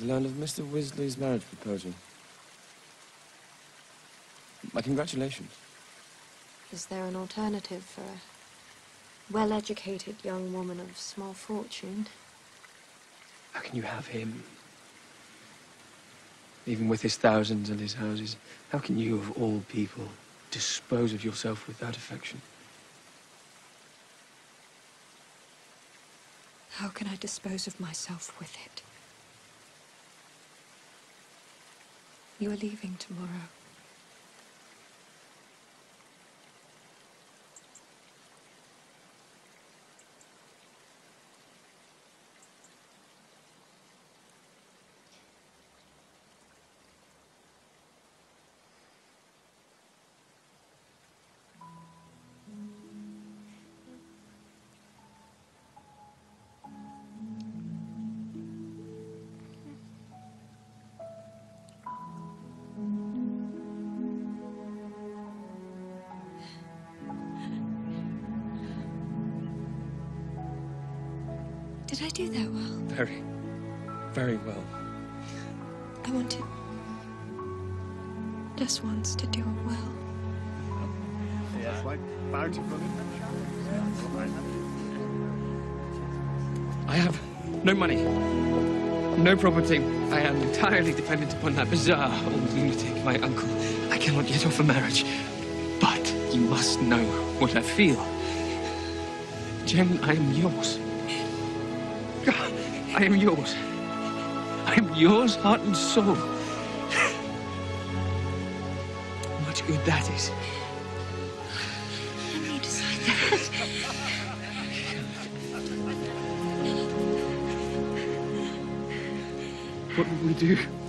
I've learned of Mr. Weasley's marriage proposal. My congratulations. Is there an alternative for a well-educated young woman of small fortune? How can you have him? Even with his thousands and his houses, how can you, of all people, dispose of yourself without affection? How can I dispose of myself with it? You are leaving tomorrow. Did I do that well? Very, very well. I wanted just once to do it well. It's like bountiful. I have no money, no property. I am entirely dependent upon that bizarre old lunatic, my uncle. I cannot yet offer marriage, but you must know what I feel. Jen, I am yours. I am yours. I am yours, heart and soul. How much good that is. Let me decide that. What will we do?